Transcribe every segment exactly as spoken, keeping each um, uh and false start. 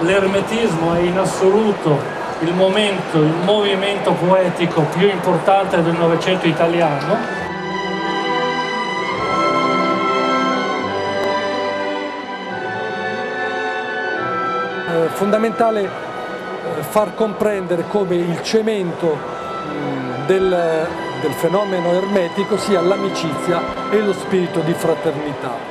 l'ermetismo è in assoluto il momento, il movimento poetico più importante del Novecento italiano. È fondamentale far comprendere come il cemento del, del fenomeno ermetico sia l'amicizia e lo spirito di fraternità.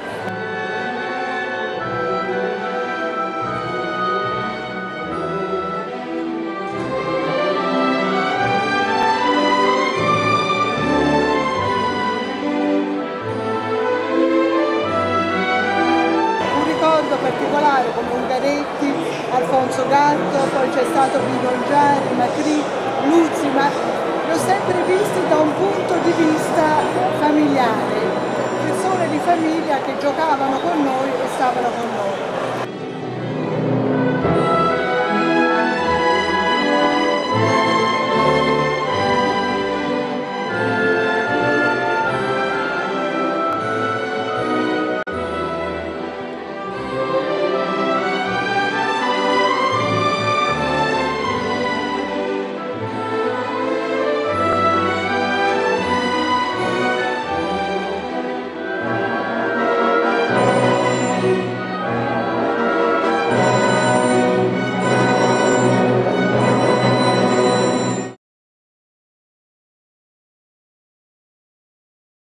Particolare come Ungaretti, Alfonso Gatto, poi c'è stato Pino Giari, Macri, Luzzi, ma li ho sempre visti da un punto di vista familiare, persone di famiglia che giocavano con noi e stavano con noi.